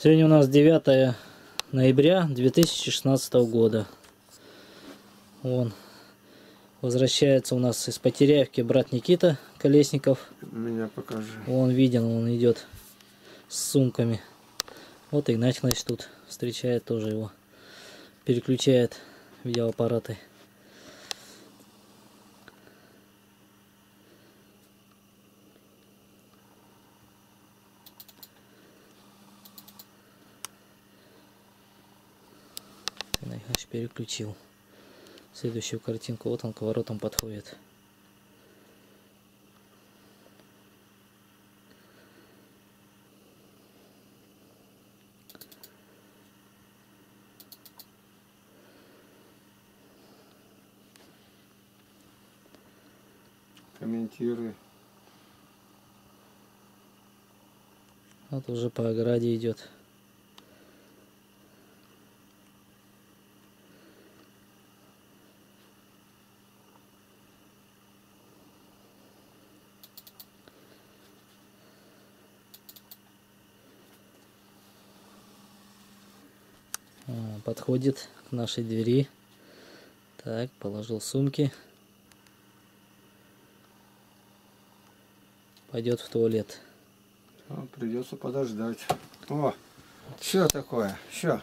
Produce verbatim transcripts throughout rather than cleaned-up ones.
Сегодня у нас девятое ноября две тысячи шестнадцатого года. Вон, возвращается у нас из Потеряевки брат Никита Колесников. Меня покажи. Вон виден, он идет с сумками. Вот Игнатий, значит, тут встречает тоже его. Переключает видеоаппараты. Значит, переключил следующую картинку. Вот он к воротам подходит. Комментируй. Вот уже по ограде идет. Подходит к нашей двери. Так, положил сумки. Пойдет в туалет. О, придется подождать. О, что такое? Что?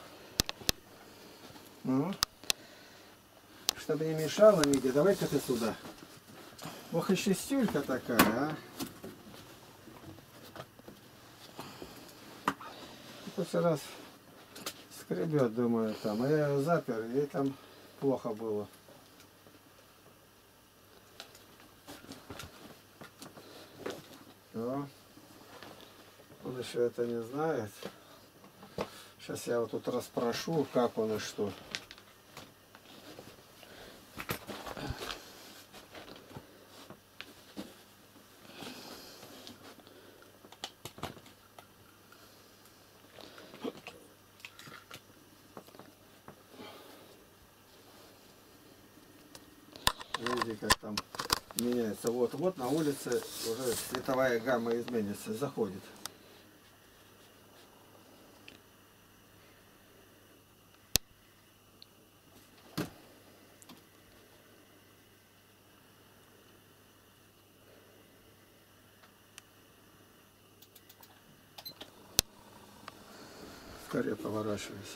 Ну, чтобы не мешало, Митя, давай-ка ты сюда. Ох, и шестюлька такая, а. После раз скребет, думаю, там. А я ее запер, и там плохо было. Но он еще это не знает. Сейчас я вот тут расспрошу, как он и что. Видите, как там меняется. Вот, вот на улице уже световая гамма изменится, заходит. Скорее поворачивайся.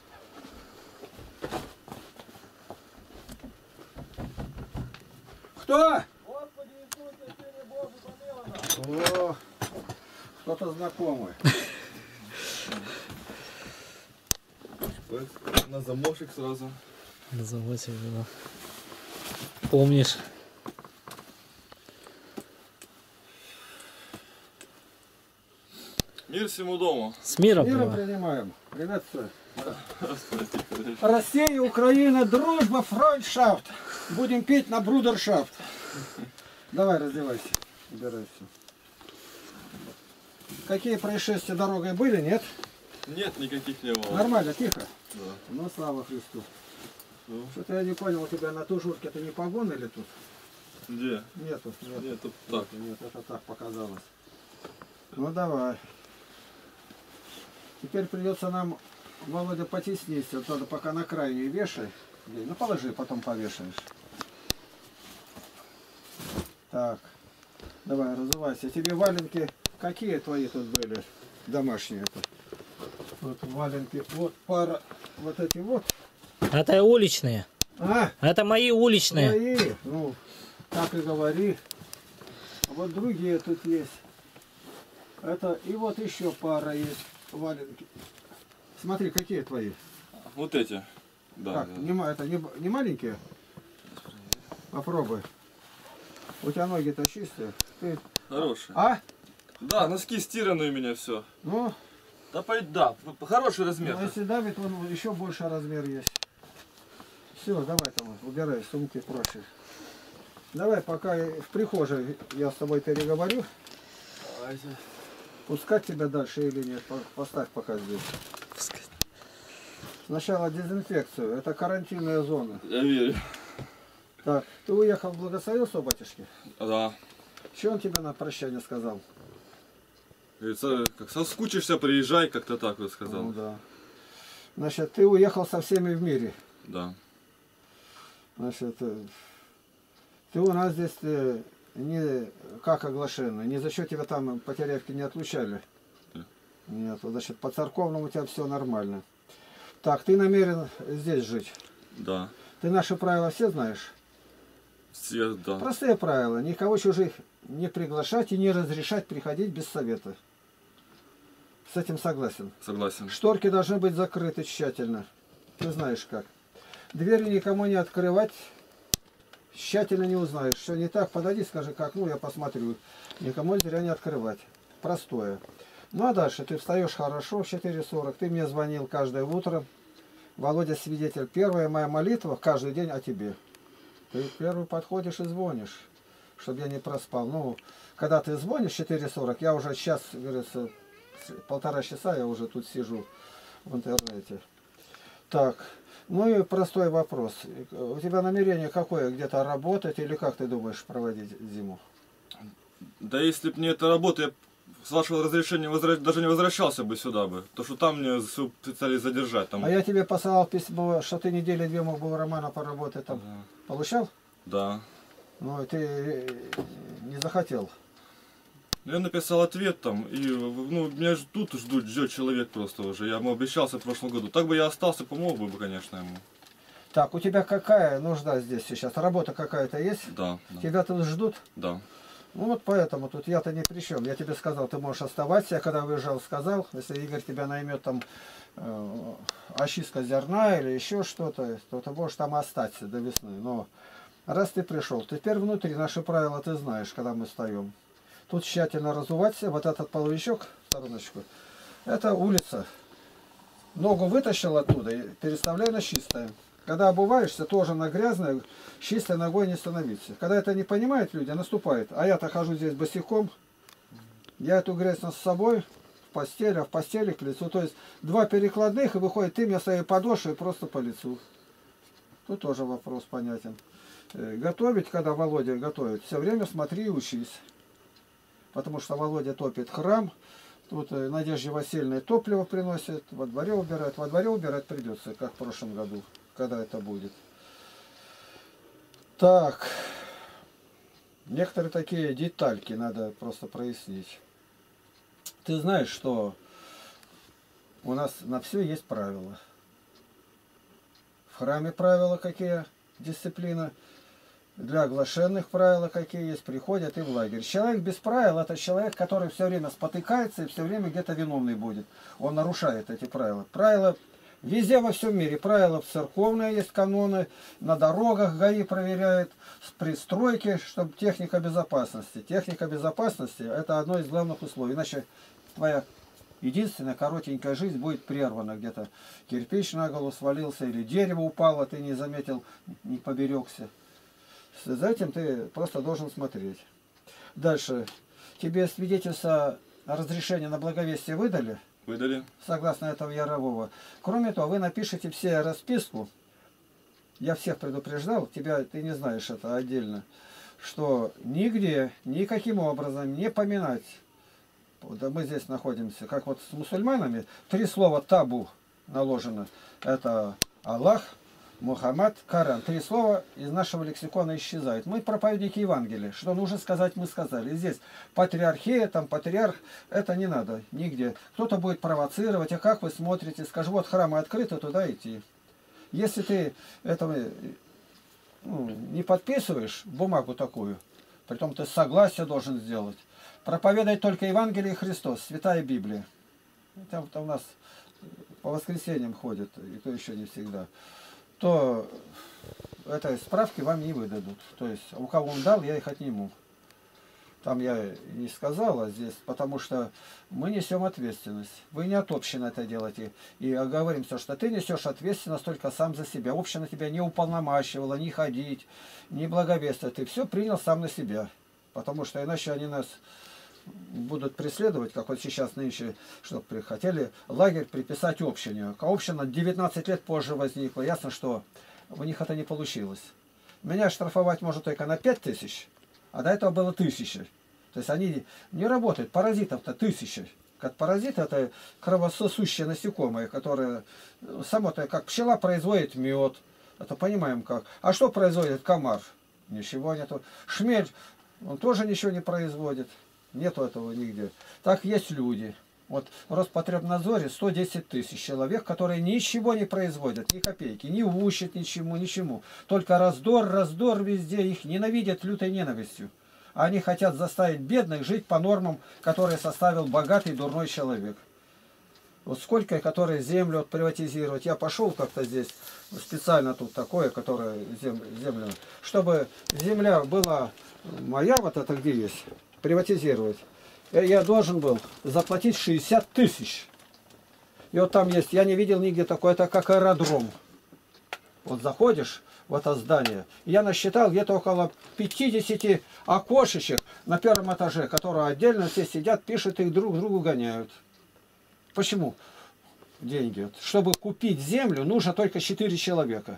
Кто? Господи Иисусе, Сыне Божий, помилуй нас. О, кто-то знакомый. На замочек сразу. На замочек было. Помнишь? Мир всему дому. С миром. Миром прямо. принимаем. Приветствую. Россия, Украина, дружба, фронтшафт. Будем петь на брудершафт. Давай, раздевайся. Убирай все. Какие происшествия дорогой были, нет? Нет, никаких не было. Нормально, тихо? Да. Ну, слава Христу. Ну. Что-то я не понял, у тебя на тужурке это не погон или тут? Где? Нету, нет. Нет, тут так. Нет, это так показалось. Ну, давай. Теперь придется нам, Володя, потесниться. Вот надо пока на крайнюю вешай. Ну, положи, потом повешаешь. Так. Давай, разувайся. Тебе валенки какие твои тут были? Домашние-то. Вот валенки. Вот пара. Вот эти вот. Это уличные. А, Это мои уличные. твои. Ну, так и говори. А вот другие тут есть. Это и вот еще пара есть валенки. Смотри, какие твои. Вот эти. Да. Так, да. не, ма- это не, не маленькие? Попробуй. У тебя ноги-то чистые. Ты... Хорошие. А? Да, носки стиранные у меня все. Ну, Да, пойдет, да, хороший размер. ну, если давит, он еще больше размер есть. Все, давай там, убирай сумки проще. Давай, пока в прихожей я с тобой переговорю. Давайте. Пускать тебя дальше или нет? По- Поставь пока здесь. Пускай. Сначала дезинфекцию. Это карантинная зона. Я верю. Так, ты уехал, благословился у батюшки? Да. Что он тебе на прощание сказал? И со- как соскучишься, приезжай, как-то так вот сказал. Ну да. Значит, ты уехал со всеми в мире. Да. Значит, э, ты у нас здесь э, не как оглашенный, не за счет тебя там по Теревке не отлучали. Да. Нет, вот, значит, по церковному у тебя все нормально. Так, ты намерен здесь жить. Да. Ты наши правила все знаешь? Все, да. Простые правила. Никого чужих не приглашать и не разрешать приходить без совета. С этим согласен. Согласен. Шторки должны быть закрыты тщательно. Ты знаешь как. Двери никому не открывать. Тщательно не узнаешь. Что не так, подойди, скажи, как, ну я посмотрю. Никому зря не открывать. Простое. Ну а дальше ты встаешь хорошо в четыре сорок. Ты мне звонил каждое утро. Володя свидетель. Первая моя молитва каждый день о тебе. Ты первый подходишь и звонишь, чтобы я не проспал. Ну, когда ты звонишь в четыре сорок, я уже сейчас, говорится, полтора часа я уже тут сижу в интернете. Так, ну и простой вопрос. У тебя намерение какое? Где-то работать или как ты думаешь проводить зиму? Да если бы не эта работа, я с вашего разрешения возра- даже не возвращался бы сюда бы. То, что там мне всё пытались задержать. Там... А я тебе посылал письмо, что ты недели две мог бы у Романа поработать там. Ага. Получал? Да. Ну, и ты не захотел. Я написал ответ там, и ну, меня ж тут ждут, ждет человек просто уже. Я ему обещался в прошлом году. Так бы я остался, помог бы, конечно, ему. Так, у тебя какая нужда здесь сейчас? Работа какая-то есть? Да, да. Тебя тут ждут? Да. Ну вот поэтому тут я-то ни при чем. Я тебе сказал, ты можешь оставаться. Я когда выезжал, сказал, если Игорь тебя наймет там э, очистка зерна или еще что-то, то ты можешь там остаться до весны. Но раз ты пришел, теперь внутри наши правила ты знаешь, когда мы встаем. Тут тщательно разуваться. Вот этот половичок, стороночку, это улица. Ногу вытащил оттуда и переставляй на чистое. Когда обуваешься, тоже на грязное, чистой ногой не становиться. Когда это не понимают люди, наступает. А я-то хожу здесь босиком. Я эту грязь с собой в постель, а в постели к лицу. То есть два перекладных, и выходит ты мне своей подошвой просто по лицу. Тут тоже вопрос понятен. Готовить, когда Володя готовит, все время смотри и учись. Потому что Володя топит храм. Тут Надежде Васильевне топливо приносит, во дворе убирает. Во дворе убирать придется, как в прошлом году, когда это будет. Так, некоторые такие детальки надо просто прояснить. Ты знаешь, что у нас на все есть правила. В храме правила какие, дисциплина. Для оглашенных правила какие есть, приходят и в лагерь. Человек без правил — это человек, который все время спотыкается и все время где-то виновный будет. Он нарушает эти правила. Правила везде во всем мире. Правила в церковные есть, каноны, на дорогах ГАИ проверяет, при стройке, чтобы техника безопасности. Техника безопасности — это одно из главных условий. Иначе твоя единственная коротенькая жизнь будет прервана. Где-то кирпич на голову свалился или дерево упало, ты не заметил, не поберегся. За этим ты просто должен смотреть. Дальше. Тебе свидетельство о разрешении на благовестие выдали? Выдали. Согласно этого Ярового. Кроме того, вы напишите все расписку. Я всех предупреждал, тебя ты не знаешь это отдельно, что нигде, никаким образом не поминать. Да мы здесь находимся, как вот с мусульманами, три слова табу наложено. Это Аллах, Мухаммад, Коран. Три слова из нашего лексикона исчезают. Мы проповедники Евангелия. Что нужно сказать, мы сказали. Здесь патриархия, там патриарх, это не надо нигде. Кто-то будет провоцировать, а как вы смотрите? Скажу, вот храмы открыты, туда идти. Если ты этого ну, не подписываешь, бумагу такую, притом ты согласие должен сделать, проповедовать только Евангелие и Христос, Святая Библия. Там, там у нас по воскресеньям ходят, и то еще не всегда. То этой справки вам не выдадут. То есть, у кого он дал, я их отниму. Там я не сказала здесь, потому что мы несем ответственность. Вы не от общины это делаете. И оговоримся, что ты несешь ответственность только сам за себя. Община тебя не уполномачивала, не ходить, не благовествовать. Ты все принял сам на себя. Потому что иначе они нас будут преследовать, как вот сейчас нынче, что хотели лагерь приписать общине. А община девятнадцать лет позже возникла. Ясно, что у них это не получилось. Меня штрафовать может только на пять тысяч, а до этого было тысяча. То есть они не работают. Паразитов-то тысячи. Как паразит, это кровососущее насекомое, которое само-то, как пчела, производит мед. Это понимаем как. А что производит комар? Ничего нету. Шмель, он тоже ничего не производит. Нету этого нигде. Так есть люди. Вот в Роспотребнадзоре сто десять тысяч человек, которые ничего не производят, ни копейки, не учат ничему, ничему. Только раздор, раздор везде, их ненавидят лютой ненавистью. Они хотят заставить бедных жить по нормам, которые составил богатый дурной человек. Вот сколько, которые землю вот приватизируют. Я пошел как-то здесь, специально тут такое, которое землю, чтобы земля была моя, вот это где есть, приватизировать. Я должен был заплатить шестьдесят тысяч. И вот там есть, я не видел нигде такое, это как аэродром. Вот заходишь в это здание, я насчитал где-то около пятидесяти окошечек на первом этаже, которые отдельно все сидят, пишут, их друг другу гоняют. Почему? Деньги. Чтобы купить землю, нужно только четыре человека.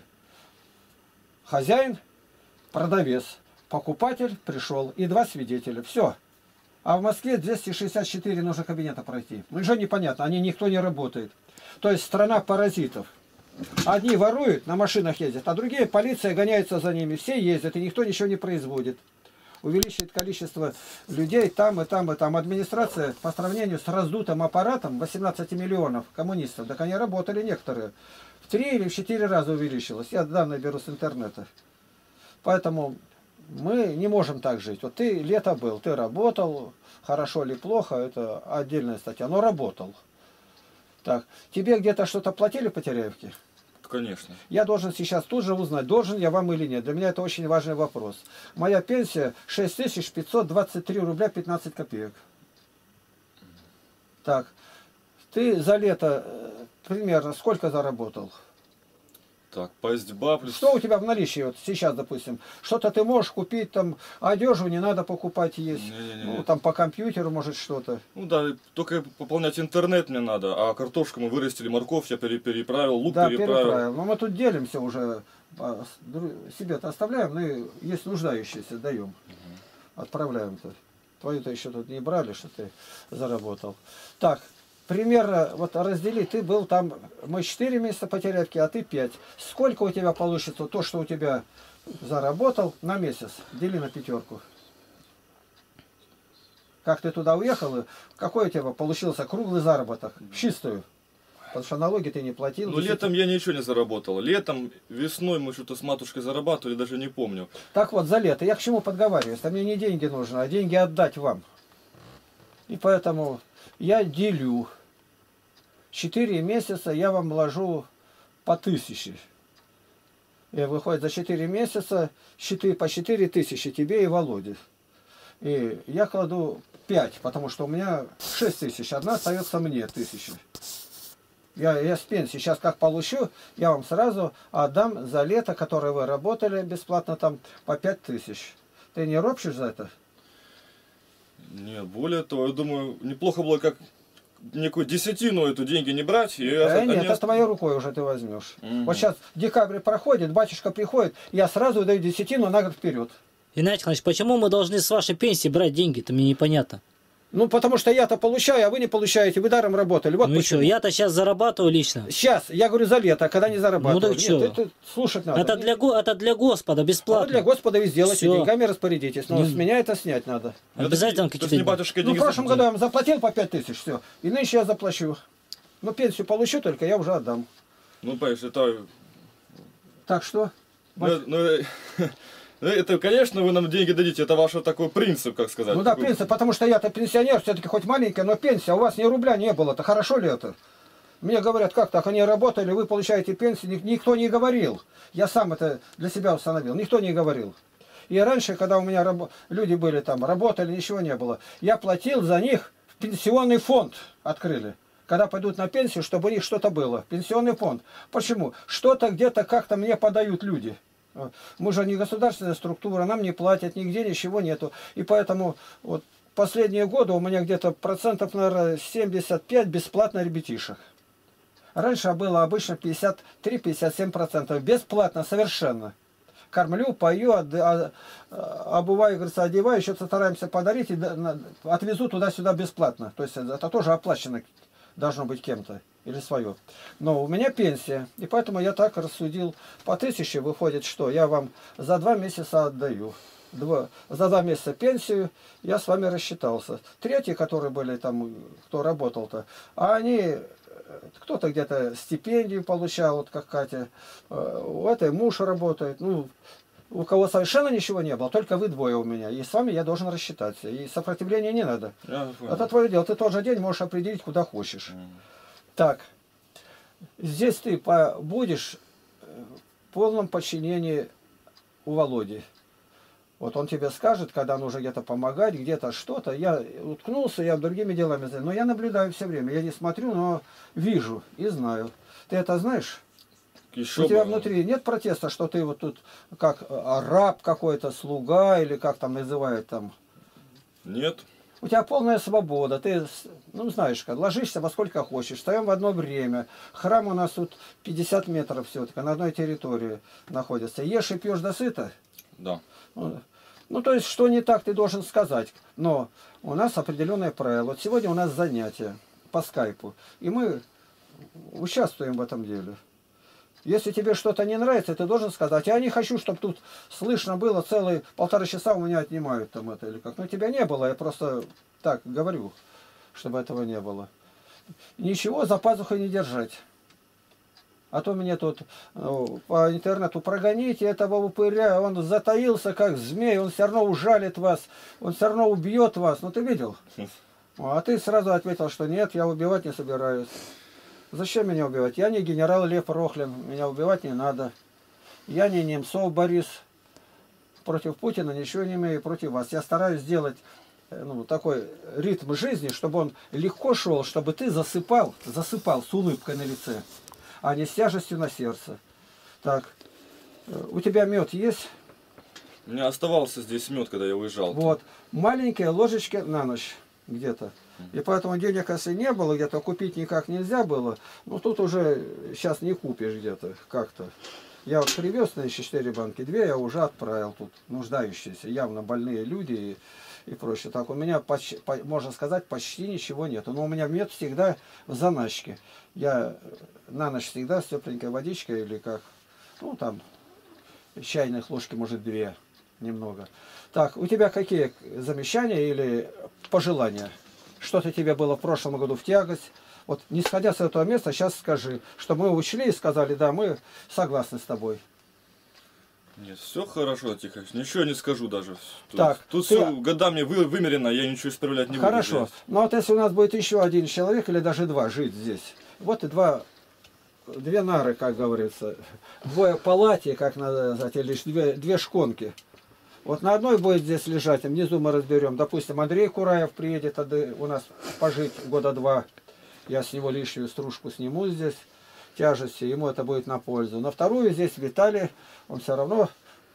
Хозяин, продавец, покупатель пришел и два свидетеля. Все. А в Москве двести шестьдесят четыре нужно кабинета пройти. Ну, уже непонятно, они никто не работает. То есть страна паразитов. Одни воруют, на машинах ездят, а другие, полиция гоняется за ними. Все ездят, и никто ничего не производит. Увеличивает количество людей там и там и там. Администрация по сравнению с раздутым аппаратом восемнадцать миллионов коммунистов, так они работали некоторые. В три или в четыре раза увеличилось. Я данные беру с интернета. Поэтому мы не можем так жить. Вот ты лето был, ты работал, хорошо или плохо, это отдельная статья, но работал. Так, тебе где-то что-то платили по Теряевке? Конечно. Я должен сейчас тут же узнать, должен я вам или нет. Для меня это очень важный вопрос. Моя пенсия шесть тысяч пятьсот двадцать три рубля пятнадцать копеек. Так, ты за лето примерно сколько заработал? Так, пастьба плюс... Что у тебя в наличии вот сейчас, допустим? Что-то ты можешь купить, там, одежду не надо покупать есть. Не, не, не, Ну, не. там по компьютеру, может, что-то. Ну да, только пополнять интернет мне надо, а картошку мы вырастили, морковь я пере- переправил, лук Да, переправил. переправил. Но мы тут делимся уже, а, с- дру- себе-то оставляем, ну и есть нуждающиеся, даем. Отправляем-то. Твою-то еще тут не брали, что ты заработал. Так, примерно, вот раздели, ты был там, мы четыре месяца по Теряевке, а ты пять. Сколько у тебя получится то, что у тебя заработал на месяц? Дели на пятерку. Как ты туда уехал, и какой у тебя получился круглый заработок? В чистую. Потому что налоги ты не платил. Ну летом я ничего не заработал. Летом, весной мы что-то с матушкой зарабатывали, даже не помню. Так вот, за лето. Я к чему подговариваюсь? А мне не деньги нужны, а деньги отдать вам. И поэтому я делю. Четыре месяца я вам вложу по тысяче. И выходит, за четыре месяца четыре, по четыре тысячи тебе и Володе. И я кладу пять, потому что у меня шесть тысяч. Одна остается мне тысяча. Я, я с пенсии сейчас как получу, я вам сразу отдам за лето, которое вы работали бесплатно, там по пять тысяч. Ты не ропщешь за это? Нет, более того, я думаю, неплохо было как некую десятину эту деньги не брать. И Э, они нет, ост- это твоей рукой уже ты возьмешь. Мгм. Вот сейчас декабрь проходит, батюшка приходит, я сразу даю десятину на год вперед. Геннадий Николаевич, почему мы должны с вашей пенсии брать деньги-то, мне непонятно. Ну, потому что я-то получаю, а вы не получаете, вы даром работали. Вот Ну и почему. что, я-то сейчас зарабатываю лично. Сейчас, я говорю за лето, а когда не зарабатываю. Ну так чё? Нет, это слушать надо. Это для, го- это для Господа, А бесплатно. вы для Господа вы сделайте, Всё. деньгами распорядитесь. Но Не- с меня это снять надо. Обязательно То есть какие-то... не батюшка Ну, в деньги прошлом за- году я вам заплатил по пять тысяч, все. И нынче я заплачу. Ну, пенсию получу только, я уже отдам. Ну, понимаешь, это... Так что? Ну, ну, ну, это, конечно, вы нам деньги дадите, это ваш такой принцип, как сказать. Ну да, Такой- принцип, потому что я-то пенсионер, все-таки хоть маленькая, но пенсия, а у вас ни рубля не было-то, хорошо ли это? Мне говорят, как так, они работали, вы получаете пенсию, Ник- никто не говорил. Я сам это для себя установил, никто не говорил. И раньше, когда у меня рабо- люди были там, работали, ничего не было, я платил за них в пенсионный фонд, открыли. Когда пойдут на пенсию, чтобы у них что-то было. Пенсионный фонд. Почему? Что-то где-то как-то мне подают люди. Мы же не государственная структура, нам не платят, нигде ничего нету. И поэтому вот последние годы у меня где-то процентов, наверное, семьдесят пять бесплатно ребятишек. Раньше было обычно пятьдесят три — пятьдесят семь процентов. Бесплатно совершенно. кормлю, пою, от, а, обуваю, говорится, одеваю, еще стараемся подарить и отвезу туда-сюда бесплатно. То есть это тоже оплачено должно быть кем-то или свое. Но у меня пенсия, и поэтому я так рассудил. По тысяче выходит, что я вам за два месяца отдаю. Два, за два месяца пенсию я с вами рассчитался. Третьи, которые были там, кто работал-то, а они, кто-то где-то стипендию получал, вот как Катя, у этой муж работает, ну, у кого совершенно ничего не было, только вы двое у меня, и с вами я должен рассчитаться, и сопротивления не надо. Это твое дело, ты тот же день можешь определить, куда хочешь. Mm. Так, здесь ты будешь в полном подчинении у Володи. Вот он тебе скажет, когда нужно где-то помогать, где-то что-то. Я уткнулся, я другими делами занимаюсь. Но я наблюдаю все время. Я не смотрю, но вижу и знаю. Ты это знаешь? Еще У тебя бы... внутри нет протеста, что ты вот тут как раб какой-то, слуга, или как там называют там? Нет. У тебя полная свобода. Ты, ну знаешь, как, ложишься во сколько хочешь. Встаем в одно время. Храм у нас тут пятьдесят метров все-таки на одной территории находится. Ешь и пьешь досыта? Да. Ну, то есть, что не так, ты должен сказать. Но у нас определенные правила. Вот сегодня у нас занятие по скайпу. И мы участвуем в этом деле. Если тебе что-то не нравится, ты должен сказать. Я не хочу, чтобы тут слышно было целые полтора часа у меня отнимают там это или как. Но тебя не было, я просто так говорю, чтобы этого не было. Ничего за пазухой не держать. А то мне тут ну, по интернету прогоните этого упыря, он затаился как змей, он все равно ужалит вас, он все равно убьет вас. Ну ты видел? А ты сразу ответил, что нет, я убивать не собираюсь. Зачем меня убивать? Я не генерал Лев Рохлин, меня убивать не надо. Я не Немцов Борис, против Путина ничего не имею против вас. Я стараюсь сделать ну, такой ритм жизни, чтобы он легко шел, чтобы ты засыпал, засыпал с улыбкой на лице, а не с тяжестью на сердце. Так, у тебя мед есть? У меня оставался здесь мед, когда я уезжал. Вот, маленькие ложечки на ночь где-то. И поэтому денег, если не было, где-то купить никак нельзя было, ну тут уже сейчас не купишь где-то как-то. Я вот привез на четыре банки, две я уже отправил тут, нуждающиеся, явно больные люди и, и прочее. Так, у меня, почти, можно сказать, почти ничего нету. Но у меня мед всегда в заначке. Я на ночь всегда с тепленькой водичкой или как, ну там, чайных ложки, может, две, немного. Так, у тебя какие замечания или пожелания? Что-то тебе было в прошлом году в тягость? Вот, не сходя с этого места, сейчас скажи, что мы учли и сказали, да, мы согласны с тобой. Нет, все хорошо, тихо, ничего не скажу даже. Тут, так, тут ты... все годами вы, вымерено, я ничего исправлять не буду. Хорошо, но вот если у нас будет еще один человек или даже два жить здесь, вот и два, две нары, как говорится, двое палати, как надо сказать, или две, две шконки. Вот на одной будет здесь лежать, а внизу мы разберем. Допустим, Андрей Кураев приедет у нас пожить года два. Я с него лишнюю стружку сниму здесь, тяжести, ему это будет на пользу. На вторую здесь Виталий, он все равно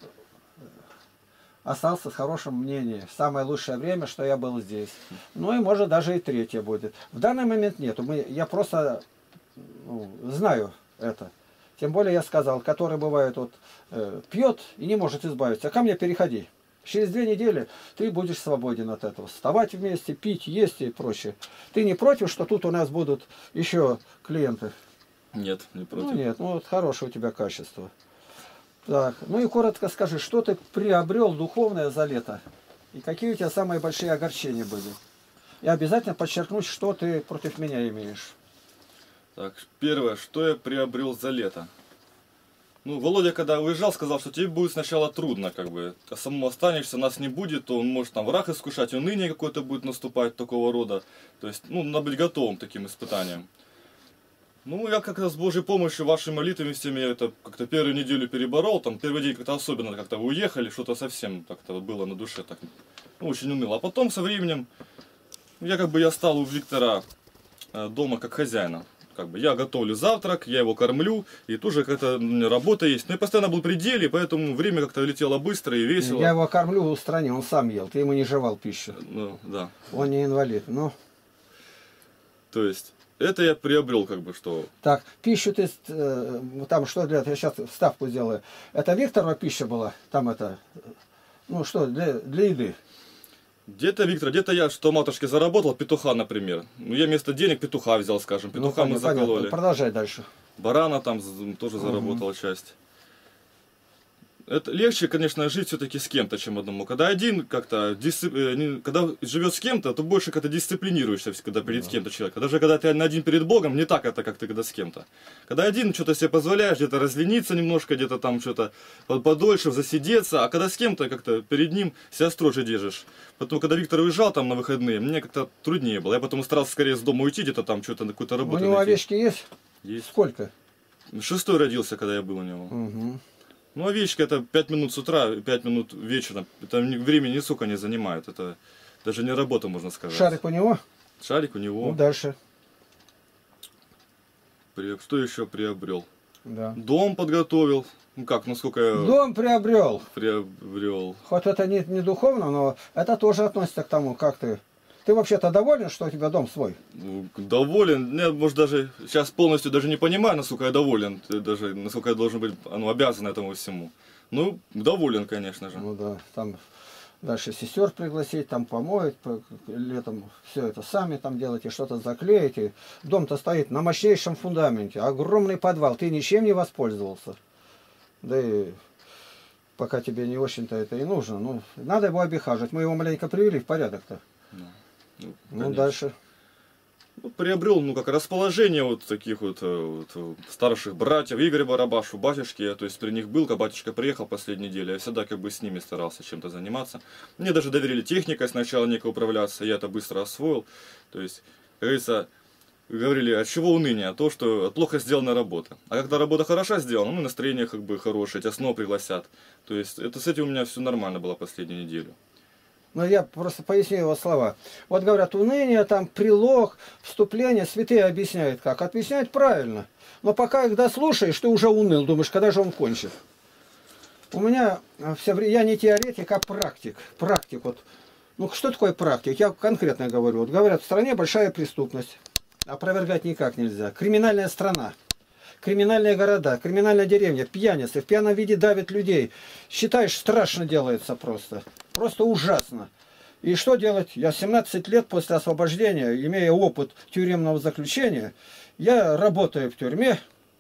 остался с хорошим мнением. Самое лучшее время, что я был здесь. Ну и может даже и третье будет. В данный момент нету. Мы, я просто ну, знаю это. Тем более я сказал, который бывает вот э, пьет и не может избавиться. А ко мне переходи. Через две недели ты будешь свободен от этого. Вставать вместе, пить, есть и прочее. Ты не против, что тут у нас будут еще клиенты? Нет, не против. Ну нет, ну вот хорошее у тебя качество. Так, ну и коротко скажи, что ты приобрел духовное за лето? И какие у тебя самые большие огорчения были? И обязательно подчеркнуть, что ты против меня имеешь. Так, первое, что я приобрел за лето. Ну, Володя, когда уезжал, сказал, что тебе будет сначала трудно, как бы. А самому останешься, нас не будет, то он может там враг искушать, уныние какое-то будет наступать такого рода. То есть, ну, надо быть готовым к таким испытаниям. Ну, я как-то с Божьей помощью, вашими молитвами всеми, я это как-то первую неделю переборол. Там первый день как-то особенно, как-то вы уехали, что-то совсем как-то было на душе, так, ну, очень уныло. А потом, со временем, я как бы, я стал у Виктора дома как хозяина. Как бы я готовлю завтрак, я его кормлю, и тоже какая-то работа есть. Но я постоянно был в пределе, поэтому время как-то летело быстро и весело. Я его кормлю в стране, он сам ел, ты ему не жевал пищу. Ну, да. Он не инвалид, ну. То есть, это я приобрел, как бы, что... Так, пищу ты, э, там что для этого, я сейчас вставку сделаю. Это Викторова пища была, там это, ну что, для, для еды. Где-то, Виктор, где-то я, что матушке заработал, петуха, например. Ну, я вместо денег петуха взял, скажем. Петуха Ну, мы понятно, закололи. продолжай дальше. Барана там з- тоже Мгм. заработала часть. Это легче, конечно, жить все-таки с кем-то, чем одному. Когда один как-то, дисцип- э, не- когда живет с кем-то, то больше как-то дисциплинируешься, когда перед Да. кем-то человек. Даже когда ты один перед Богом, не так это, как ты когда с кем-то. Когда один что-то себе позволяешь, где-то разлениться немножко, где-то там что-то под- подольше, засидеться, а когда с кем-то как-то перед ним себя строже держишь. Поэтому, когда Виктор уезжал там на выходные, мне как-то труднее было. Я потом старался скорее с дома уйти, где-то там что-то, какую-то У работу него найти. овечки есть? Есть. Сколько? Шестой родился, когда я был у него. Угу. Ну, овечка это пять минут с утра, пять минут вечером. Это ни- времени ни сука не занимает. Это даже не работа, можно сказать. Шарик у него? Шарик у него. Ну, дальше. При- Что еще приобрел? Да. Дом подготовил. Ну как, насколько я Дом приобрел. приобрел. Хоть это не, не духовно, но это тоже относится к тому, как ты. Ты вообще-то доволен, что у тебя дом свой? Ну, доволен. Я, может, даже сейчас полностью даже не понимаю, насколько я доволен. Ты Даже насколько я должен быть, ну, обязан этому всему. Ну, доволен, конечно же. Ну да, там дальше сестер пригласить, там помоют, по- летом все это сами там делаете, что-то заклеите. Дом-то стоит на мощнейшем фундаменте, огромный подвал, ты ничем не воспользовался. Да и пока тебе не очень-то это и нужно. Ну, надо его обихаживать. Мы его маленько привели в порядок-то. Ну, Ну, конечно. дальше. Ну, приобрел, ну, как расположение вот таких вот, э, вот э, старших братьев, Игоря Барабашу, батюшки, я, то есть при них был, когда батюшка приехал последнюю неделю, я всегда как бы с ними старался чем-то заниматься. Мне даже доверили техникой сначала некой управляться, я это быстро освоил, то есть, как говорится, говорили, от чего уныние, а то, что от плохо сделана работа. А когда работа хороша сделана, ну, настроение как бы хорошее, тебя снова пригласят. То есть, это с этим у меня все нормально было последнюю неделю. Но я просто поясню его слова. Вот говорят, уныние, там прилог, вступление, святые объясняют как. Объясняют правильно. Но пока их дослушаешь, ты уже уныл, думаешь, когда же он кончит. У меня все время, я не теоретик, а практик. Практик вот. Ну что такое практик? Я конкретно говорю. Вот говорят, в стране большая преступность. Опровергать никак нельзя. Криминальная страна. Криминальные города, криминальная деревня, пьяницы, в пьяном виде давят людей. Считаешь, страшно делается просто. Просто ужасно. И что делать? Я семнадцать лет после освобождения, имея опыт тюремного заключения, я работаю в тюрьме,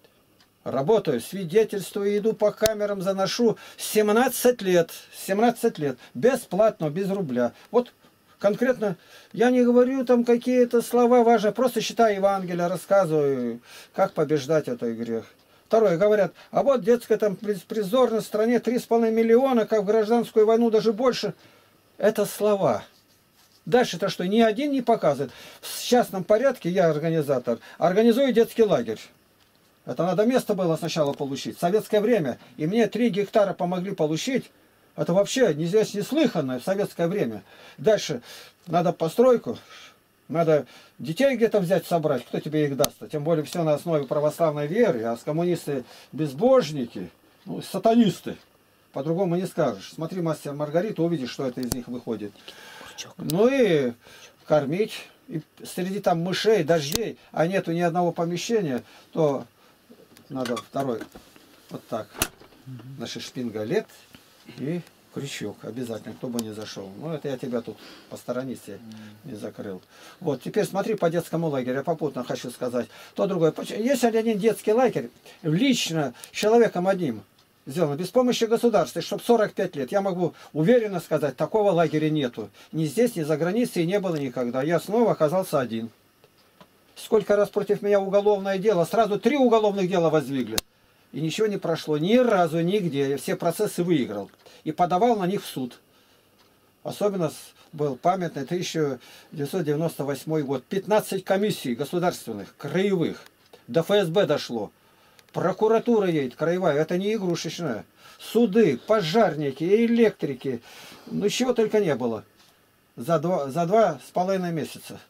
работаю, свидетельствую, иду по камерам, заношу семнадцать лет, семнадцать лет, бесплатно, без рубля. Вот конкретно, я не говорю там какие-то слова важные, просто читаю Евангелие, рассказываю, как побеждать этот грех. Второе, говорят, а вот детская там беспризорность в стране три с половиной миллиона, как в гражданскую войну, даже больше. Это слова. Дальше-то что, ни один не показывает. В частном порядке, я организатор, организую детский лагерь. Это надо место было сначала получить. В советское время, и мне три гектара помогли получить. Это вообще здесь неслыханное в советское время. Дальше надо постройку, надо детей где-то взять, собрать. Кто тебе их даст? Тем более все на основе православной веры, а с коммунисты безбожники, ну, сатанисты. По-другому не скажешь. Смотри, мастер Маргарита, увидишь, что это из них выходит. Ну и кормить. И среди там мышей, дождей, а нету ни одного помещения, то надо второй. Вот так. Наши шпингалет и крючок обязательно, кто бы не зашел. Ну, это я тебя тут посторонись, я не закрыл. Вот, теперь смотри по детскому лагерю. Я попутно хочу сказать. То другое. Есть один детский лагерь, лично человеком одним сделано, без помощи государства, чтобы сорок пять лет. Я могу уверенно сказать, такого лагеря нету. Ни здесь, ни за границей не было никогда. Я снова оказался один. Сколько раз против меня уголовное дело, сразу три уголовных дела воздвигли. И ничего не прошло, ни разу, нигде. Я все процессы выиграл. И подавал на них в суд. Особенно был памятный тысяча девятьсот девяносто восьмой год. пятнадцать комиссий государственных, краевых. До эф эс бэ дошло. Прокуратура едет, краевая. Это не игрушечная. Суды, пожарники, электрики. Ну, чего только не было. За два, за два с половиной месяца.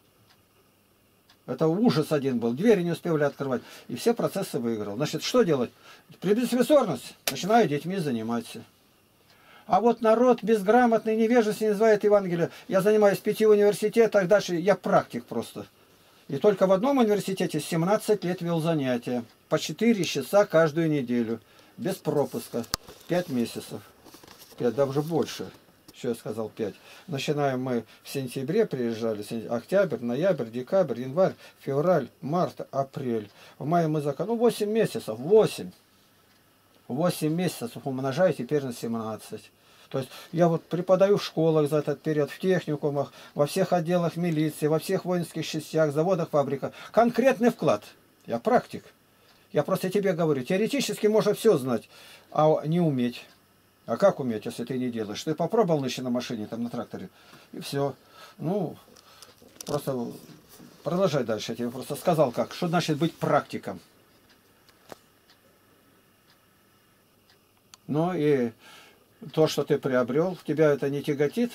Это ужас один был. Двери не успевали открывать. И все процессы выиграл. Значит, что делать? При беспризорности начинаю детьми заниматься. А вот народ безграмотный, невежественный, называет Евангелие. Я занимаюсь в пяти университетах, дальше я практик просто. И только в одном университете семнадцать лет вел занятия. По четыре часа каждую неделю. Без пропуска. пять месяцев. пять, даже больше. Еще я сказал пять. Начинаем мы в сентябре, приезжали. Октябрь, ноябрь, декабрь, январь, февраль, март, апрель. В мае мы закон. Ну, восемь месяцев. восемь. восемь месяцев умножаю теперь на семнадцать. То есть я вот преподаю в школах за этот период, в техникумах, во всех отделах милиции, во всех воинских частях, заводах, фабриках. Конкретный вклад. Я практик. Я просто тебе говорю, теоретически можно все знать, а не уметь. А как уметь, если ты не делаешь? Ты попробовал еще на машине, там на тракторе, и все. Ну, просто продолжай дальше. Я тебе просто сказал как. Что значит быть практиком? Ну и то, что ты приобрел, тебя это не тяготит?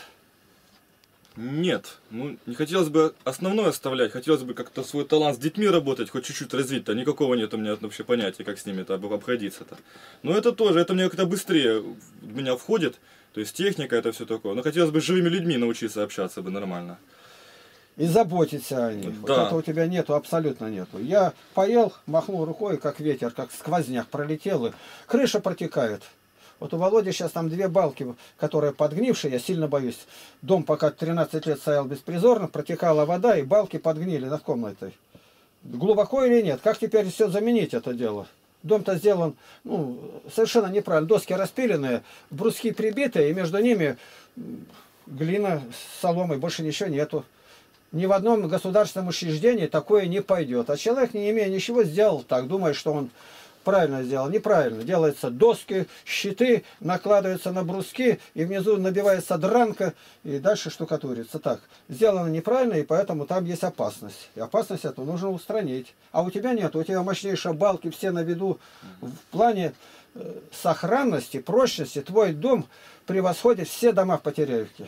Нет, ну не хотелось бы основное оставлять, хотелось бы как-то свой талант с детьми работать, хоть чуть-чуть развить-то, никакого нет у меня вообще понятия, как с ними-то обходиться-то. Но это тоже, это мне как-то быстрее в меня входит, то есть техника, это все такое. Но хотелось бы с живыми людьми научиться общаться бы нормально. И заботиться о них. Да. Вот это у тебя нету, абсолютно нету. Я поел, махнул рукой, как ветер, как сквозняк пролетел, и крыша протекает. Вот у Володи сейчас там две балки, которые подгнившие, я сильно боюсь. Дом пока тринадцать лет стоял беспризорно, протекала вода, и балки подгнили над комнатой. Глубоко или нет? Как теперь все заменить это дело? Дом-то сделан, ну, совершенно неправильно. Доски распиленные, бруски прибитые, и между ними глина с соломой, больше ничего нету. Ни в одном государственном учреждении такое не пойдет. А человек, не имея ничего, сделал так, думая, что он правильно сделал. Неправильно. Делаются доски, щиты, накладываются на бруски, и внизу набивается дранка, и дальше штукатурится. Так, сделано неправильно, и поэтому там есть опасность. И опасность эту нужно устранить. А у тебя нет. У тебя мощнейшие балки, все на виду. В плане э, сохранности, прочности, твой дом превосходит все дома в Потеряевке.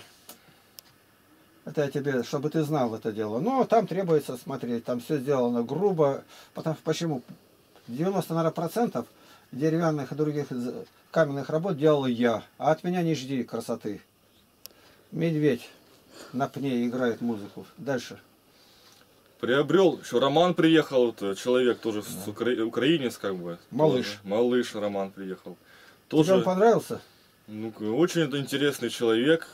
Это я тебе, чтобы ты знал это дело. Но там требуется смотреть, там все сделано грубо. Потому, почему? девяносто, наверное, процентов деревянных и других каменных работ делал я. А от меня не жди красоты. Медведь на пне играет музыку. Дальше. Приобрел, еще Роман приехал, вот, человек тоже да. с укра... украинец как бы. Малыш. Тоже. Малыш Роман приехал. Тоже, тебе он понравился? Ну, очень интересный человек.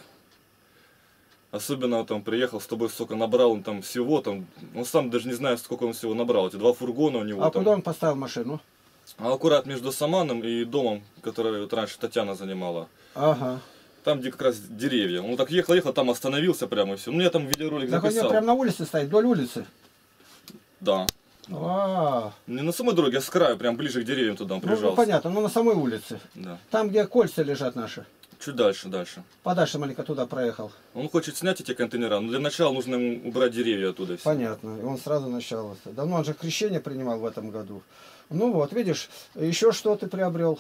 Особенно вот он приехал, с тобой столько набрал, он там всего, там, он сам даже не знает, сколько он всего набрал. Эти два фургона у него. А там. куда он поставил машину? А аккурат между Саманом и домом, который вот раньше Татьяна занимала. Ага. Там, где как раз деревья. Он так ехал, ехал, там остановился прямо и все. Ну, я там видеоролик так записал. Так он прямо на улице стоит, вдоль улицы? Да. А, не на самой дороге, а с краю, прям ближе к деревьям туда он прижался. Ну, ну понятно, но на самой улице. Да. Там, где кольца лежат наши. Чуть дальше, дальше. Подальше маленько туда проехал. Он хочет снять эти контейнера, но для начала нужно ему убрать деревья оттуда. Все. Понятно. И он сразу начал. Давно он же крещение принимал в этом году. Ну вот, видишь, еще что ты приобрел?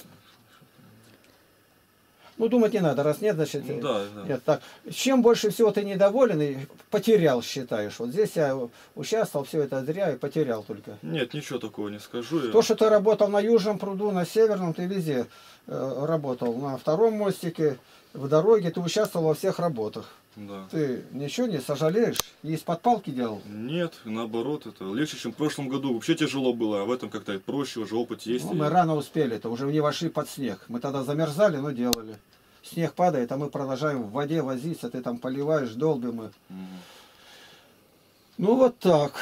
Ну, думать не надо, раз нет, значит... Ну, да, да. Нет, так. Чем больше всего ты недоволен и потерял, считаешь? Вот здесь я участвовал, все это зря и потерял только. Нет, ничего такого не скажу. То, что ты работал на Южном пруду, на Северном, ты везде э, работал. На втором мостике, в дороге, ты участвовал во всех работах. Да. Ты ничего не сожалеешь? Не из-под палки делал? Нет, наоборот, это легче, чем в прошлом году. Вообще тяжело было, а в этом как-то проще, уже опыт есть. Ну, мы рано успели, это уже не вошли под снег. Мы тогда замерзали, но делали. Снег падает, а мы продолжаем в воде возиться, ты там поливаешь, долбим мы. Угу. Ну вот так.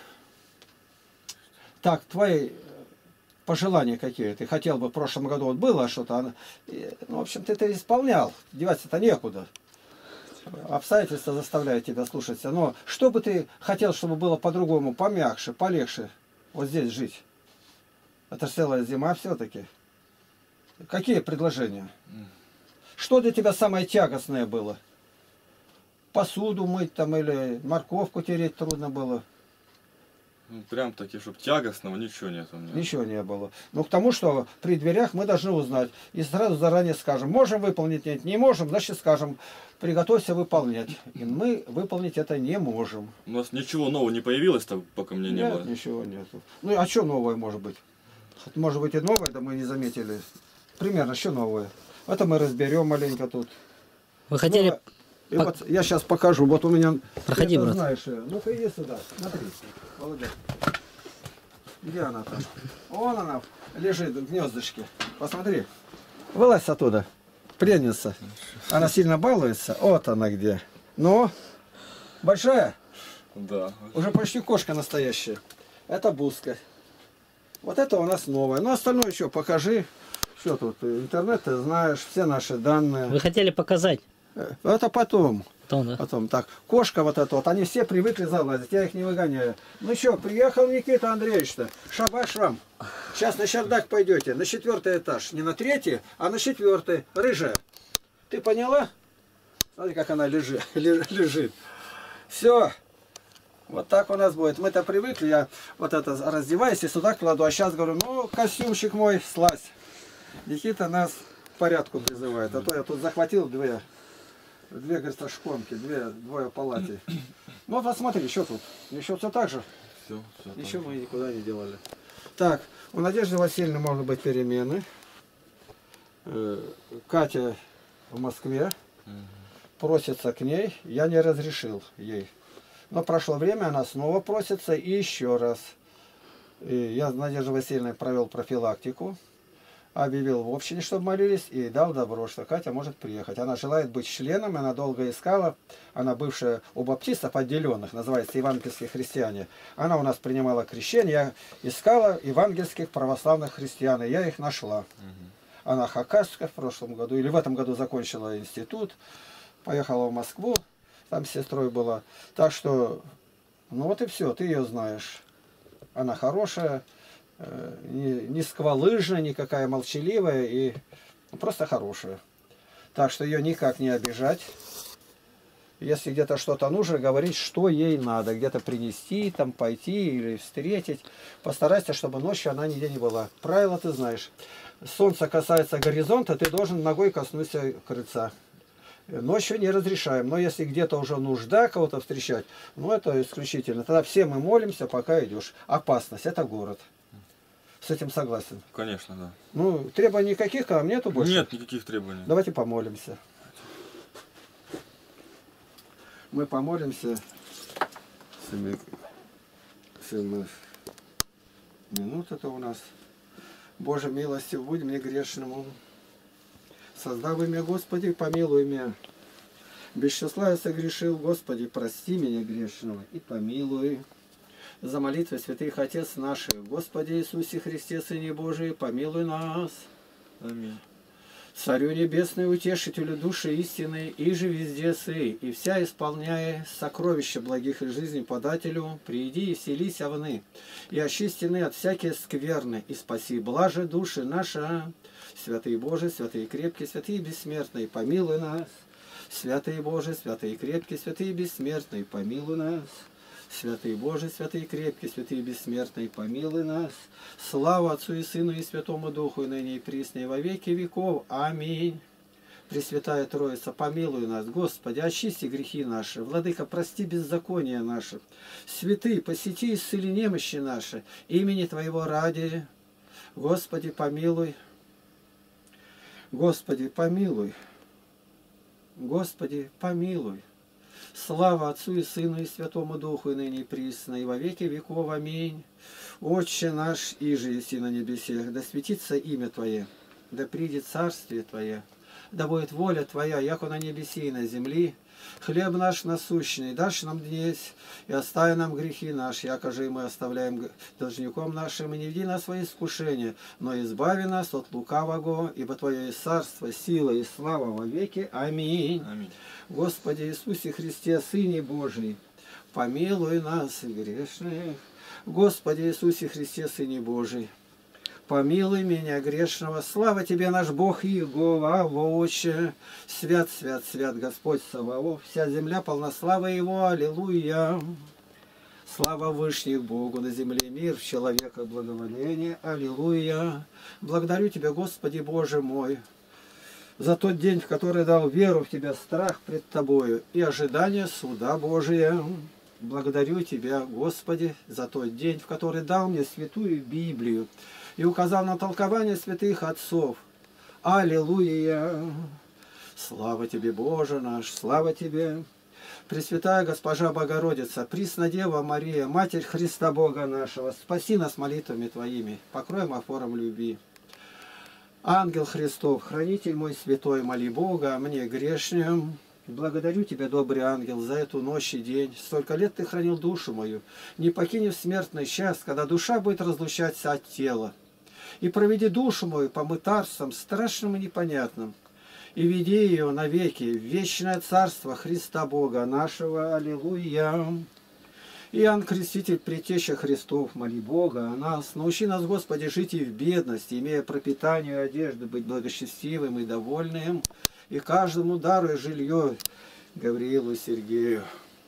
Так, твои пожелания какие? Ты хотел бы в прошлом году, вот было что-то, ну, в общем, ты это исполнял, деваться-то некуда. Обстоятельства заставляют тебя слушаться. Но что бы ты хотел, чтобы было по-другому, помягче, полегче вот здесь жить? Это же целая зима все-таки. Какие предложения? Что для тебя самое тягостное было? Посуду мыть там или морковку тереть трудно было? Ну, прям таки, чтобы тягостного, ничего нет у меня. Ничего не было. Но к тому, что при дверях мы должны узнать. И сразу заранее скажем, можем выполнить, нет, не можем, значит скажем, приготовься выполнять. И мы выполнить это не можем. У нас ничего нового не появилось, так, пока мне не нет, было. Ничего нету. Ну а что новое может быть? Может быть и новое, да мы не заметили. Примерно, что новое? Это мы разберем маленько тут. Вы хотели, ну, И Пок- вот я сейчас покажу. Вот у меня... Проходи, ты это брат. знаешь её. Ну-ка иди сюда. Смотри. Володя. Где она там? Вон она лежит в гнездышке. Посмотри. Вылазь оттуда. Пленница. Она сильно балуется. Вот она где. Ну, большая? Да. Уже почти кошка настоящая. Это буска. Вот это у нас новое. Ну, остальное еще покажи. Что тут? Интернет ты знаешь, все наши данные. Вы хотели показать? Э, Это потом. Потом, да? Потом. Так, кошка вот эта вот, они все привыкли залазить, я их не выгоняю. Ну что, приехал Никита Андреевич-то. Шабаш вам. Сейчас на чердак пойдете, на четвертый этаж. Не на третий, а на четвертый. Рыжая. Ты поняла? Смотри, как она лежит. лежит. Все. Вот так у нас будет. Мы-то привыкли, я вот это раздеваюсь и сюда кладу. А сейчас говорю, ну, костюмчик мой, слазь. Никита нас к порядку призывает. А то я тут захватил две, две говорит, шконки, две, двое палати. Ну, посмотри, еще тут. Еще все так же. Все, все. Еще мы никуда не делали. Так, у Надежды Васильевны может быть перемены. Э, Катя в Москве. Просится к ней. Я не разрешил ей. Но прошло время, она снова просится и еще раз. И я с Надеждой Васильевной провел профилактику, объявил в общине, чтобы молились, и дал добро, что Катя может приехать. Она желает быть членом, она долго искала. Она бывшая у баптистов отделенных, называется евангельские христиане. Она у нас принимала крещение, я искала евангельских православных христиан, и я их нашла. Она хакасская в прошлом году, или в этом году закончила институт, поехала в Москву. Там с сестрой была. Так что, ну вот и все, ты ее знаешь. Она хорошая, э, не, не сквалыжная, никакая молчаливая и просто хорошая. Так что ее никак не обижать. Если где-то что-то нужно, говорить, что ей надо. Где-то принести, там пойти или встретить. Постарайся, чтобы ночью она нигде не была. Правило ты знаешь. Солнце касается горизонта, ты должен ногой коснуться крыльца. Ночью не разрешаем, но если где-то уже нужда кого-то встречать, ну это исключительно. Тогда все мы молимся, пока идешь. Опасность, это город. С этим согласен? Конечно, да. Ну, требований никаких к нам нету больше? Нет никаких требований. Давайте помолимся. Мы помолимся. Минута это у нас. Боже, милостив будь мне грешному. Создав имя Господи, помилуй меня. Без числа я согрешил, Господи, прости меня грешного и помилуй. За молитвой святых Отец наших, Господи Иисусе Христе, Сыне Божий, помилуй нас. Аминь. Царю Небесный, утешителю души истины, и же везде сы, и вся исполняя сокровища благих и жизни подателю, приди и вселись овны, и очистены от всякие скверны, и спаси блаже души наша. Святый Божий, святые крепкие, святые бессмертные, помилуй нас. Святый Божий, святые крепкие, святые бессмертные, помилуй нас. Святый Божий, святые крепкие, святые бессмертные, помилуй нас. Слава Отцу и Сыну и Святому Духу, и ныне и присно, и во веки веков. Аминь. Пресвятая Троица, помилуй нас, Господи, очисти грехи наши, Владыка, прости беззакония наши. Святый, посети, исцели немощи наши, имени Твоего ради. Господи, помилуй. Господи, помилуй. Господи, помилуй. Слава Отцу и Сыну и Святому Духу, и ныне и присно, и во веки веков. Аминь. Отче наш, иже еси на небесе, да светится имя Твое, да придет царствие Твое, да будет воля Твоя, яко на небеси и на земли. Хлеб наш насущный дашь нам днесь, и остави нам грехи наши, яко же и мы оставляем должником нашим, и не веди нас в свои искушения, но избави нас от лукавого, ибо Твое есть царство, сила и слава во веки. Аминь. Аминь. Господи Иисусе Христе, Сыне Божий, помилуй нас, грешных. Господи Иисусе Христе, Сыне Божий, помилуй меня, грешного. Слава Тебе, наш Бог Иегова, Отче. Свят, свят, свят Господь Саваоф. Вся земля полна славы Его. Аллилуйя. Слава Вышних Богу на земле, мир в человека благоволение. Аллилуйя. Благодарю Тебя, Господи Боже мой, за тот день, в который дал веру в Тебя, страх пред Тобою и ожидание суда Божия. Благодарю Тебя, Господи, за тот день, в который дал мне святую Библию и указал на толкование святых отцов. Аллилуйя! Слава тебе, Боже наш, слава тебе. Пресвятая Госпожа Богородица, Преснодева Мария, Матерь Христа Бога нашего, спаси нас молитвами Твоими, покрой мафором любви. Ангел Христов, хранитель мой святой, моли Бога о мне грешнем. Благодарю Тебя, добрый ангел, за эту ночь и день. Столько лет Ты хранил душу мою, не покинь в смертный час, когда душа будет разлучаться от тела. И проведи душу мою по мытарствам страшным и непонятным, и веди ее навеки в вечное царство Христа Бога нашего. Аллилуйя. Иоанн Креститель, Предтеча Христов, моли Бога о нас. Научи нас, Господи, жить и в бедности, имея пропитание и одежду, быть благочестивым и довольным, и каждому даруя жилье Гавриилу Сергею.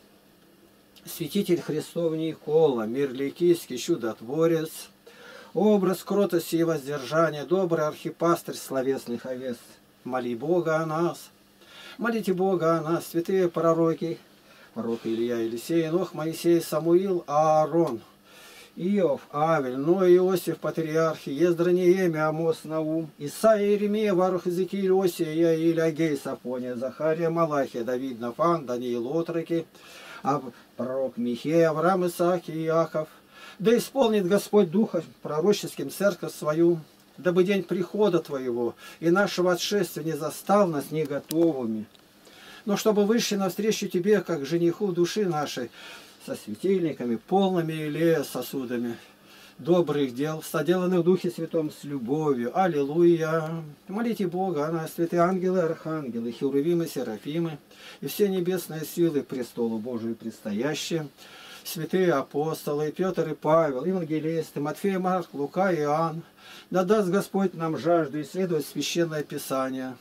Святитель Христов Никола, мир ликийский, чудотворец, образ кротости и воздержания, добрый архипастырь словесных овец, моли Бога о нас. Молите Бога о нас, святые пророки, пророк Илья, Елисей, Енох, Моисей, Самуил, Аарон, Иов, Авель, Ной, Иосиф, патриархи, Ездра, Неемия, Амос, Наум, Исаия, Иеремия, Варух, Иезекииль, Осия, Иаиль, Агей, Сафония, Захария, Малахия, Давид, Нафан, Даниил, Отроки, а пророк Михей, Авраам, Исаак и Иаков. Да исполнит Господь Духа пророческим церковь свою, дабы день прихода Твоего и нашего отшествия не застал нас не готовыми, но чтобы вышли навстречу Тебе, как жениху души нашей, со светильниками, полными илея сосудами добрых дел, соделанных в Духе Святом с любовью. Аллилуйя! Молите Бога о нас, святые ангелы, архангелы, херувимы, серафимы и все небесные силы престолу Божию предстоящие, святые апостолы, Петр и Павел, евангелисты, Матфей, Марк, Лука и Иоанн. Да даст Господь нам жажду исследовать Священное Писание,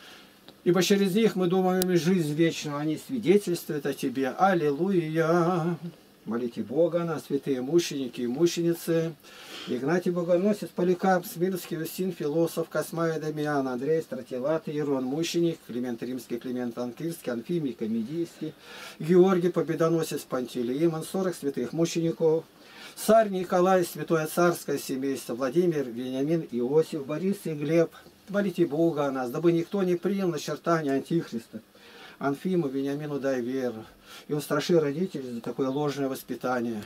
ибо через них мы думаем и жизнь вечную, они свидетельствуют о Тебе. Аллилуйя! Молите Бога на святые мученики и мученицы, Игнатий Богоносец, Поликарп, Смирский, Устин, Философ, Космай, Дамиан, Андрей, Стратилат, Иерон, мученик, Климент Римский, Климент Анкирский, Анфимий, Комедийский, Георгий, Победоносец, Пантелеимон, сорок святых мучеников, царь Николай, святое царское семейство, Владимир, Вениамин, Иосиф, Борис и Глеб. Молите Бога о нас, дабы никто не принял начертания Антихриста. Анфиму, Вениамину дай веру, и устраши родителей за такое ложное воспитание.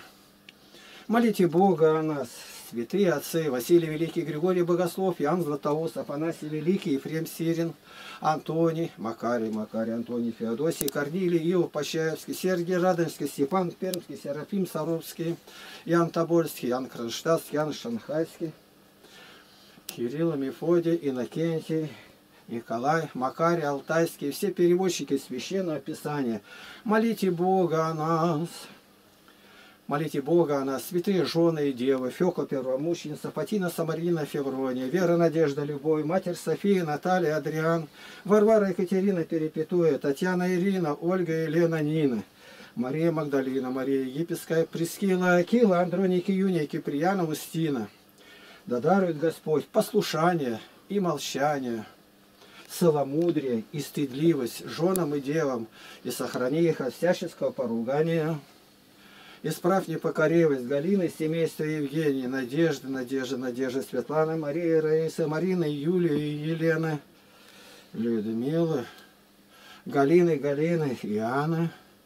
Молите Бога о нас, святые отцы, Василий Великий, Григорий Богослов, Иоанн Златоуст, Афанасий Великий, Ефрем Сирин, Антоний, Макарий, Макарий, Антоний, Феодосий, Корнилий, Иов Почаевский, Сергий Радонежский, Степан Пермский, Серафим Саровский, Иоанн Тобольский, Иоанн Кронштадтский, Иоанн Шанхайский, Кирилл, Мефодий, Иннокентий, Николай, Макарий, Алтайский, все переводчики Священного Писания. Молите Бога о нас. Молите Бога о нас, святые жены и девы, Фёкла Первомученица, Фатина Самарина Феврония, Вера, Надежда, Любовь, Матерь София, Наталья, Адриан, Варвара, Екатерина Перепетуя, Татьяна, Ирина, Ольга, Елена, Нина, Мария Магдалина, Мария Египетская, Прескила, Акила, Андроника, Юния, Киприяна, Устина. Да дарует Господь послушание и молчание, целомудрие и стыдливость женам и девам, и сохрани их от всяческого поругания. Исправь непокоривость Галины, семейства Евгении, Надежды, Надежды, Надежды, Светланы, Марии, Раисы, Марины, Юлии и Елены, Людмилы, Галины, Галины, Иоанна.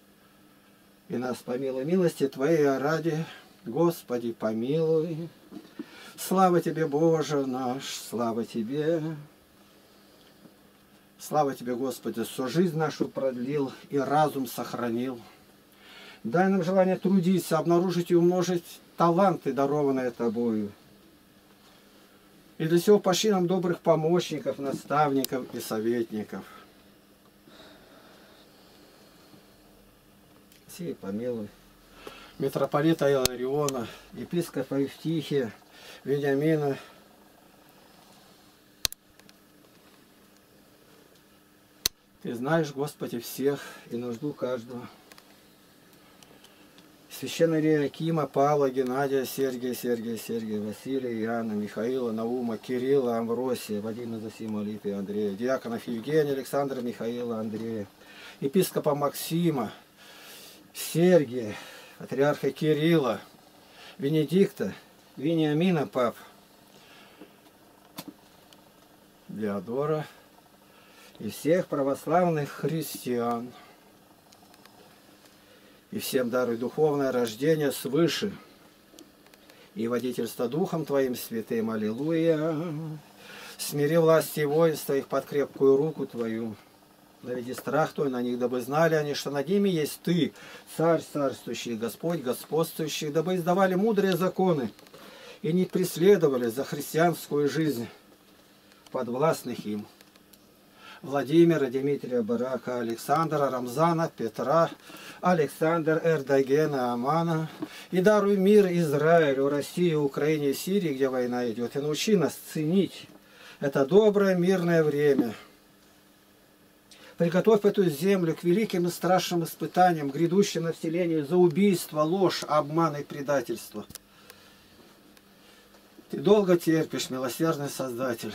И нас помилуй милости Твоей ради, Господи, помилуй. Слава Тебе, Боже наш, слава Тебе. Слава Тебе, Господи, что жизнь нашу продлил и разум сохранил. Дай нам желание трудиться, обнаружить и умножить таланты, дарованные Тобою. И для всего пошли нам добрых помощников, наставников и советников. Сей помилуй. Митрополита Илариона, епископа Евтихия, Вениамина, Ты знаешь, Господи, всех и нужду каждого. Священного Иеронима, Павла, Геннадия, Сергия, Сергия, Сергия, Василия, Иоанна, Михаила, Наума, Кирилла, Амвросия, Вадима, Зосима, Липия, Андрея, диаконов Евгения, Александра, Михаила, Андрея, епископа Максима, Сергия, патриарха Кирилла, Венедикта, Вениамина, пап, Диодора, и всех православных христиан. И всем даруй духовное рождение свыше, и водительство Духом Твоим святым. Аллилуйя. Смири власти и воинства их под крепкую руку Твою. Наведи страх Твой на них, дабы знали они, что над ними есть Ты, Царь царствующий, Господь господствующий, дабы издавали мудрые законы и не преследовали за христианскую жизнь подвластных им. Владимира, Дмитрия, Барака, Александра, Рамзана, Петра, Александр, Эрдогена, Амана. И даруй мир Израилю, России, Украине и Сирии, где война идет. И научи нас ценить это доброе мирное время. Приготовь эту землю к великим и страшным испытаниям, грядущим на вселению за убийство, ложь, обман и предательство. Ты долго терпишь, милосердный Создатель.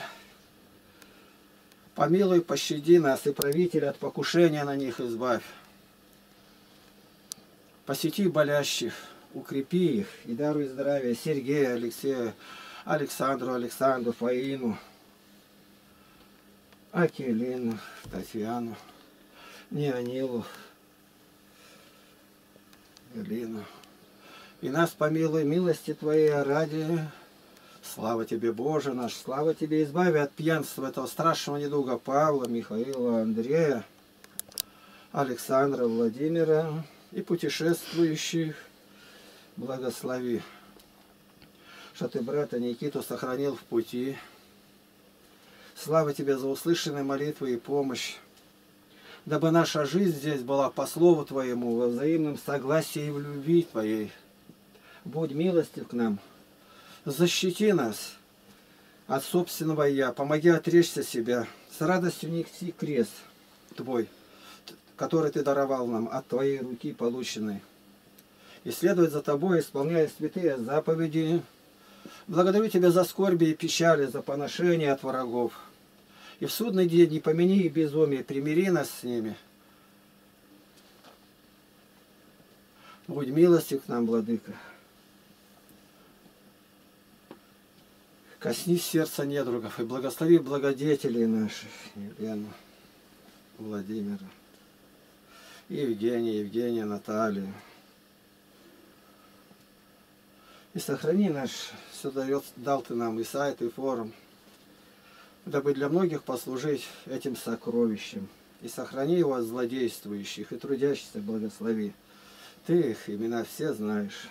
Помилуй, пощади нас, и правителя от покушения на них избавь. Посети болящих, укрепи их и даруй здравие Сергею, Алексею, Александру, Александру, Фаину, Акелину, Татьяну, Неонилу, Элину. И нас помилуй милости Твоей ради. Слава Тебе, Боже наш, слава Тебе, избави от пьянства этого страшного недуга Павла, Михаила, Андрея, Александра, Владимира и путешествующих. Благослови, что Ты брата Никиту сохранил в пути. Слава Тебе за услышанные молитвы и помощь, дабы наша жизнь здесь была по слову Твоему, во взаимном согласии и в любви Твоей. Будь милостив к нам. Защити нас от собственного «я», помоги отречься себя, с радостью неси крест Твой, который Ты даровал нам от Твоей руки полученной, и следовать за Тобой, исполняя святые заповеди. Благодарю Тебя за скорби и печали, за поношение от врагов. И в судный день не помяни их безумие, примири нас с ними. Будь милостив к нам, Владыка. Коснись сердца недругов и благослови благодетелей наших, Елену, Владимира, Евгения, Евгения, Наталью. И сохрани наш, все дает, дал Ты нам и сайт, и форум, дабы для многих послужить этим сокровищем. И сохрани его от злодействующих и трудящихся благослови. Ты их имена все знаешь.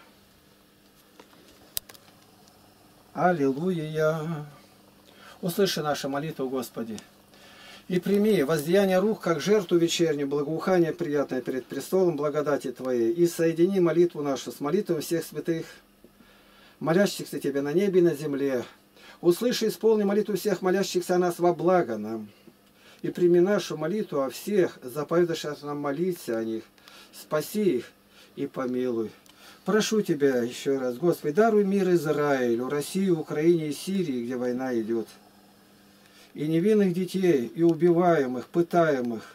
Аллилуйя! Услыши нашу молитву, Господи, и прими воздаяние рук, как жертву вечернюю, благоухание приятное перед престолом благодати Твоей, и соедини молитву нашу с молитвой всех святых, молящихся Тебе на небе и на земле. Услыши и исполни молитву всех молящихся о нас во благо нам, и прими нашу молитву о всех, заповедавших нам молиться о них, спаси их и помилуй. Прошу Тебя еще раз, Господи, даруй мир Израилю, России, Украине и Сирии, где война идет. И невинных детей, и убиваемых, пытаемых.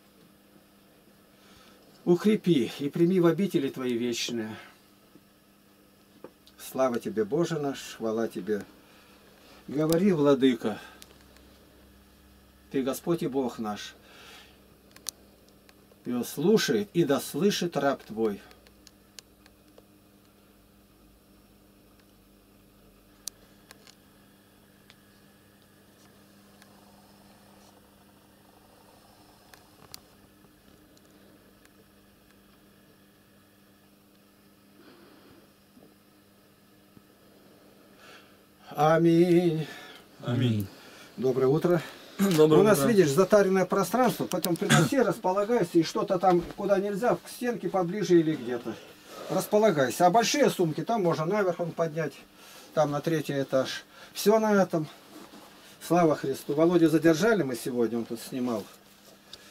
Укрепи и прими в обители Твои вечные. Слава Тебе, Боже наш, хвала Тебе. Говори, Владыка, Ты Господь и Бог наш. И Он слушает, и да слышит раб Твой. Аминь. Аминь. Доброе утро. Доброе У нас, утро. видишь, затаренное пространство, потом приноси, располагайся, и что-то там, куда нельзя, к стенке поближе или где-то. Располагайся. А большие сумки там можно наверх он поднять, там на третий этаж. Все на этом. Слава Христу. Володю задержали мы сегодня, он тут снимал.